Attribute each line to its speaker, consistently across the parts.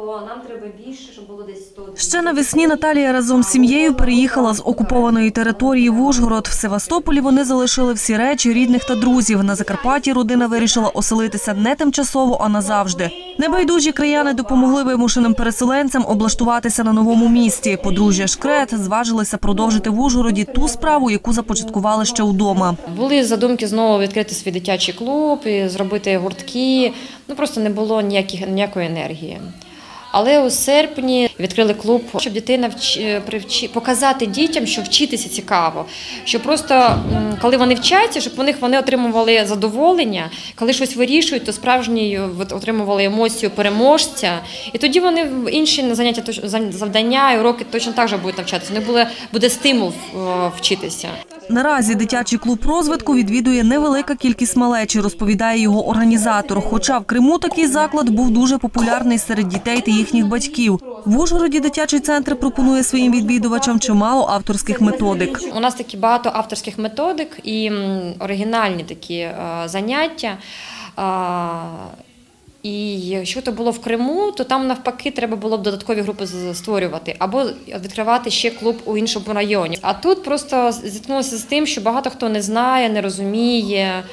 Speaker 1: то нам треба більше, щоб було десь 100.
Speaker 2: Ще навесні Наталія разом з сім'єю переїхала з окупованої території в Ужгород. В Севастополі вони залишили всі речі рідних та друзів. На Закарпатті родина вирішила оселитися не тимчасово, а назавжди. Небайдужі краяни допомогли вимушеним переселенцям облаштуватися на новому місці. Подружжя Шкрет зважилися продовжити в Ужгороді ту справу, яку започаткували ще вдома.
Speaker 1: Були задумки знову відкрити свій дитячий клуб, і зробити гуртки. Просто не було ніякої енергії. Але у серпні відкрили клуб, щоб дитина показати дітям, що вчитися цікаво. Що просто, коли вони вчаться, щоб вони отримували задоволення, коли щось вирішують, то справжні отримували емоцію переможця. І тоді вони в інші заняття, завдання і уроки точно так же будуть навчатися. Не буде стимул вчитися.
Speaker 2: Наразі дитячий клуб розвитку відвідує невелика кількість малечі, розповідає його організатор. Хоча в Криму такий заклад був дуже популярний серед дітей та їхніх батьків. В Ужгороді дитячий центр пропонує своїм відвідувачам чимало авторських методик.
Speaker 1: У нас такі багато авторських методик і оригінальні такі заняття. І якщо це було в Криму, то там навпаки треба було б додаткові групи створювати або відкривати ще клуб у іншому районі. А тут просто зіткнулося з тим, що багато хто не знає, не розуміє,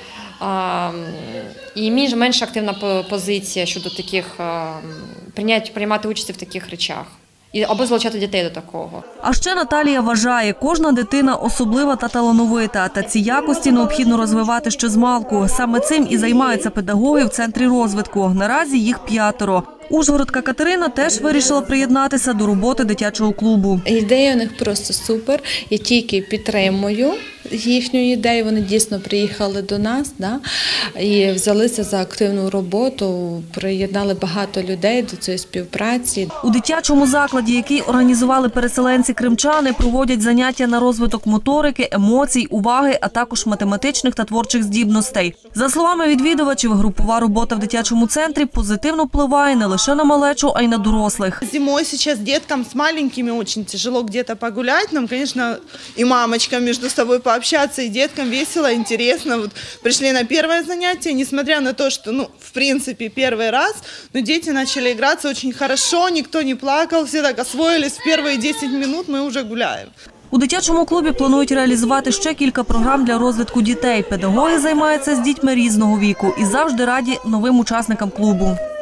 Speaker 1: і менш активна позиція щодо таких приймати участь в таких речах. Або залучати дітей до такого.
Speaker 2: А ще Наталія вважає, кожна дитина особлива та талановита. Та ці якості необхідно розвивати ще змалку. Саме цим і займаються педагоги в центрі розвитку. Наразі їх 5. Ужгородка Катерина теж вирішила приєднатися до роботи дитячого клубу.
Speaker 3: Ідея у них просто супер. Я тільки підтримую їхню ідею. Вони дійсно приїхали до нас і взялися за активну роботу, приєднали багато людей до цієї співпраці.
Speaker 2: У дитячому закладі, який організували переселенці-кримчани, проводять заняття на розвиток моторики, емоцій, уваги, а також математичних та творчих здібностей. За словами відвідувачів, групова робота в дитячому центрі позитивно впливає не лише на малечу, а й на дорослих.
Speaker 4: Зимой сейчас деткам с маленькими очень тяжело где-то погулять. Нам, конечно, и мамочкам между собой пообщаться, и деткам весело, интересно. Вот пришли на первое занятие, несмотря на то, что, в принципе, первый раз, но дети начали играться очень хорошо, никто не плакал, все так освоились. В первые 10 минут мы уже гуляем.
Speaker 2: У дитячому клубі планують реалізувати ще кілька програм для розвитку дітей. Педагоги займаються з дітьми різного віку і завжди раді новим учасникам клубу.